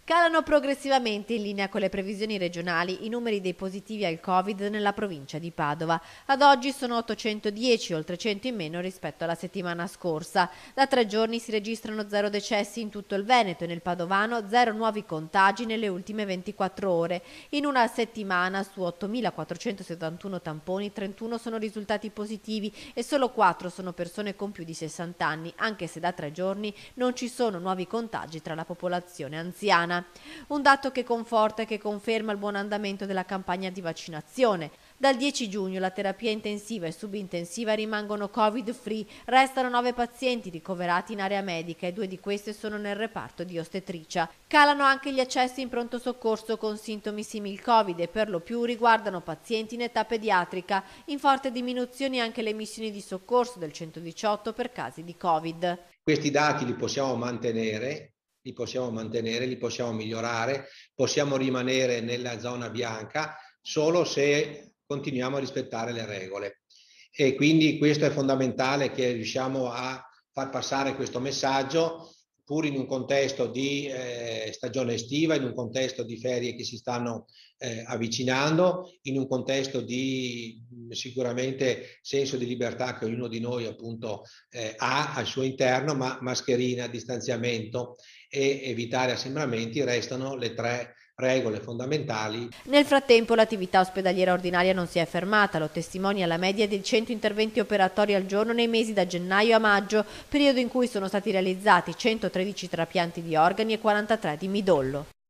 Calano progressivamente in linea con le previsioni regionali i numeri dei positivi al Covid nella provincia di Padova. Ad oggi sono 810, oltre 100 in meno rispetto alla settimana scorsa. Da 3 giorni si registrano 0 decessi in tutto il Veneto e nel Padovano 0 nuovi contagi nelle ultime 24 ore. In una settimana su 8.471 tamponi 31 sono risultati positivi e solo 4 sono persone con più di 60 anni, anche se da 3 giorni non ci sono nuovi contagi tra la popolazione anziana. Un dato che conforta e che conferma il buon andamento della campagna di vaccinazione. Dal 10 giugno la terapia intensiva e subintensiva rimangono Covid-free, restano 9 pazienti ricoverati in area medica e 2 di queste sono nel reparto di ostetricia. Calano anche gli accessi in pronto soccorso con sintomi simili Covid e per lo più riguardano pazienti in età pediatrica. In forte diminuzione anche le missioni di soccorso del 118 per casi di Covid. Questi dati li possiamo mantenere, li possiamo migliorare, possiamo rimanere nella zona bianca solo se continuiamo a rispettare le regole. E quindi questo è fondamentale, che riusciamo a far passare questo messaggio pur in un contesto di stagione estiva, in un contesto di ferie che si stanno avvicinando, in un contesto di sicuramente senso di libertà che ognuno di noi appunto ha al suo interno, ma mascherina, distanziamento e evitare assembramenti restano le 3 regole fondamentali. Nel frattempo l'attività ospedaliera ordinaria non si è fermata, lo testimonia la media di 100 interventi operatori al giorno nei mesi da gennaio a maggio, periodo in cui sono stati realizzati 113 trapianti di organi e 43 di midollo.